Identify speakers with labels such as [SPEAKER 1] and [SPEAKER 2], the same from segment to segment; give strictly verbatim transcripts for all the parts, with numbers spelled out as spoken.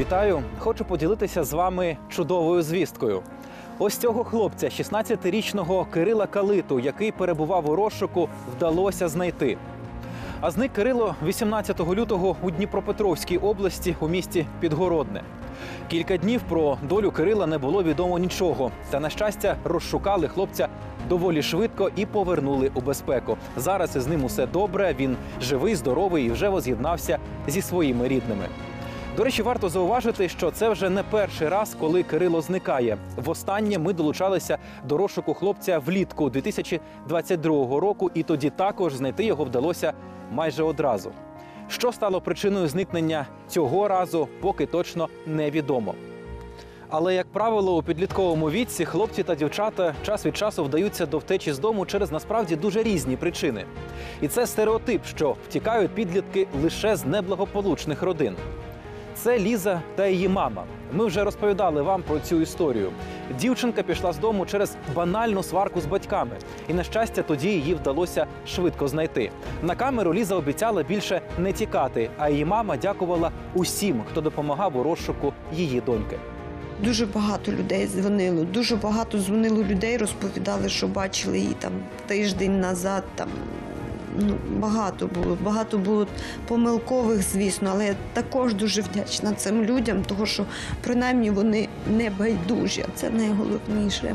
[SPEAKER 1] Вітаю! Хочу поділитися з вами чудовою звісткою. Ось цього хлопця, шістнадцятирічного Кирила Калиту, який перебував у розшуку, вдалося знайти. А зник Кирило вісімнадцятого лютого у Дніпропетровській області у місті Підгородне. Кілька днів про долю Кирила не було відомо нічого. Та, на щастя, розшукали хлопця доволі швидко і повернули у безпеку. Зараз із ним усе добре, він живий, здоровий і вже воз'єднався зі своїми рідними. До речі, варто зауважити, що це вже не перший раз, коли Кирило зникає. Востаннє ми долучалися до розшуку хлопця влітку дві тисячі двадцять другого року, і тоді також знайти його вдалося майже одразу. Що стало причиною зникнення цього разу, поки точно невідомо. Але, як правило, у підлітковому віці хлопці та дівчата час від часу вдаються до втечі з дому через, насправді, дуже різні причини. І це стереотип, що втікають підлітки лише з неблагополучних родин. Це Ліза та її мама. Ми вже розповідали вам про цю історію. Дівчинка пішла з дому через банальну сварку з батьками. І, на щастя, тоді її вдалося швидко знайти. На камеру Ліза обіцяла більше не тікати, а її мама дякувала усім, хто допомагав у розшуку її доньки.
[SPEAKER 2] Дуже багато людей дзвонило, дуже багато дзвонило людей, розповідали, що бачили її там тиждень назад, там, ну, багато було, багато було помилкових, звісно, але я також дуже вдячна цим людям, тому що, принаймні, вони не байдужі, це найголовніше.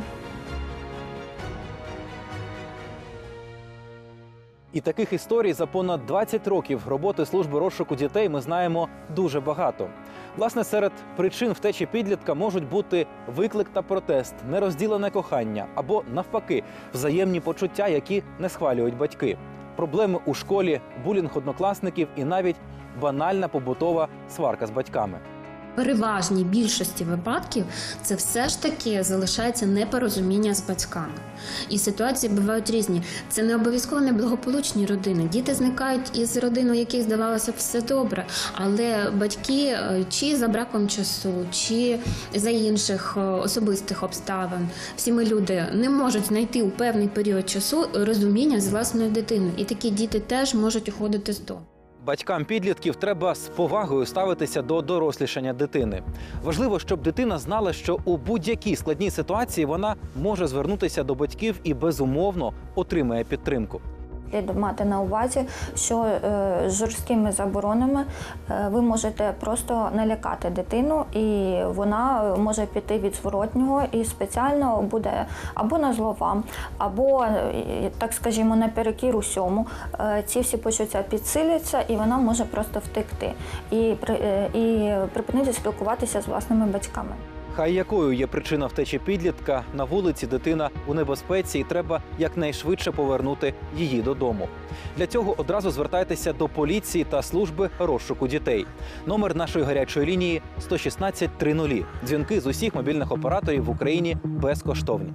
[SPEAKER 1] І таких історій за понад двадцять років роботи служби розшуку дітей ми знаємо дуже багато. Власне, серед причин втечі підлітка можуть бути виклик та протест, нерозділене кохання або, навпаки, взаємні почуття, які не схвалюють батьки. Проблеми у школі, булінг однокласників і навіть банальна побутова сварка з батьками.
[SPEAKER 3] В переважній більшості випадків це все ж таки залишається непорозуміння з батьками. І ситуації бувають різні. Це не обов'язково неблагополучні родини. Діти зникають із родин, у яких, здавалося, все добре, але батьки чи за браком часу, чи за інших особистих обставин, всі ми люди не можуть знайти у певний період часу розуміння з власною дитиною. І такі діти теж можуть уходити з дому.
[SPEAKER 1] Батькам підлітків треба з повагою ставитися до дорослішання дитини. Важливо, щоб дитина знала, що у будь-якій складній ситуації вона може звернутися до батьків і безумовно отримає підтримку.
[SPEAKER 4] Слід мати на увазі, що е, з жорсткими заборонами е, ви можете просто налякати дитину, і вона може піти від зворотнього і спеціально буде або на зло вам, або, е, так скажімо, наперекір усьому. Е, ці всі почуття підсилюються, і вона може просто втекти і, е, і припинити спілкуватися з власними батьками.
[SPEAKER 1] Хай якою є причина втечі підлітка, на вулиці дитина у небезпеці і треба якнайшвидше повернути її додому. Для цього одразу звертайтеся до поліції та служби розшуку дітей. Номер нашої гарячої лінії – сто шістнадцять тридцять. Дзвінки з усіх мобільних операторів в Україні безкоштовні.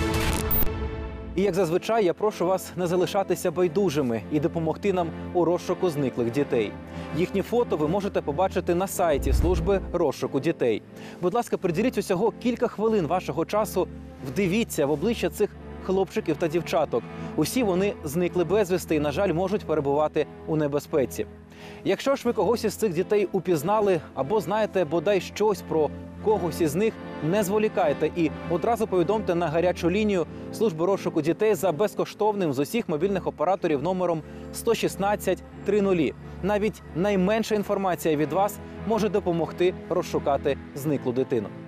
[SPEAKER 1] І, як зазвичай, я прошу вас не залишатися байдужими і допомогти нам у розшуку зниклих дітей. Їхні фото ви можете побачити на сайті служби розшуку дітей. Будь ласка, приділіть усього кілька хвилин вашого часу, вдивіться в обличчя цих хлопчиків та дівчаток. Усі вони зникли безвісти і, на жаль, можуть перебувати у небезпеці. Якщо ж ви когось із цих дітей упізнали або знаєте бодай щось про когось із них, не зволікайте і одразу повідомте на гарячу лінію служби розшуку дітей за безкоштовним з усіх мобільних операторів номером сто шістнадцять тридцять. Навіть найменша інформація від вас може допомогти розшукати зниклу дитину.